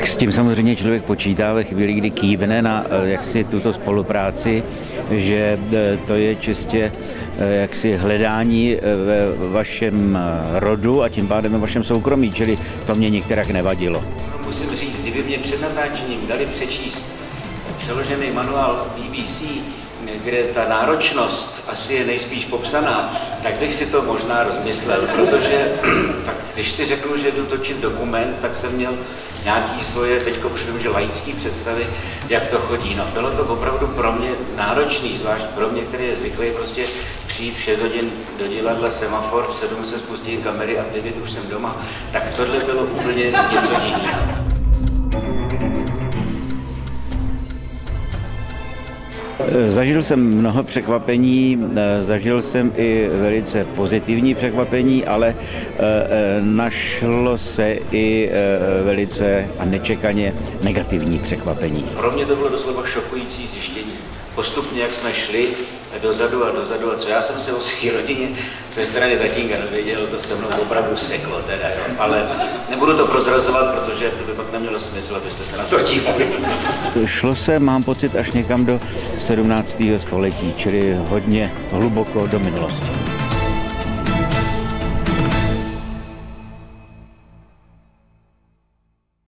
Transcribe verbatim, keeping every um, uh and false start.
Tak s tím samozřejmě člověk počítá ve chvíli, kdy kývne na jaksi tuto spolupráci, že to je čistě jaksi hledání ve vašem rodu a tím pádem ve vašem soukromí, čili to mě některak nevadilo. Musím říct, kdyby mě před natáčením dali přečíst přeložený manuál B B C, kde ta náročnost asi je nejspíš popsaná, tak bych si to možná rozmyslel, protože tak, když si řeknu, že jdu točit dokument, tak jsem měl nějaký svoje, teďko už vím, že laický představy, jak to chodí. No, bylo to opravdu pro mě náročný, zvlášť pro mě, který je zvyklý prostě přijít v šest hodin do divadla, semafor, v sedm se spustí kamery a v devět už jsem doma, tak tohle bylo úplně něco jiného. Zažil jsem mnoho překvapení, zažil jsem i velice pozitivní překvapení, ale našlo se i velice a nečekaně negativní překvapení. Pro mě to bylo doslova šokující zjištění. Postupně, jak jsme šli dozadu a dozadu, a co já jsem se o své rodině ze strany tatínka nevěděl, to se mnou opravdu seklo teda, jo. Ale nebudu to prozrazovat, protože to by pak nemělo smysl, abyste se na to dívali. Šlo se, mám pocit, až někam do sedmnáctého století, čili hodně hluboko do minulosti.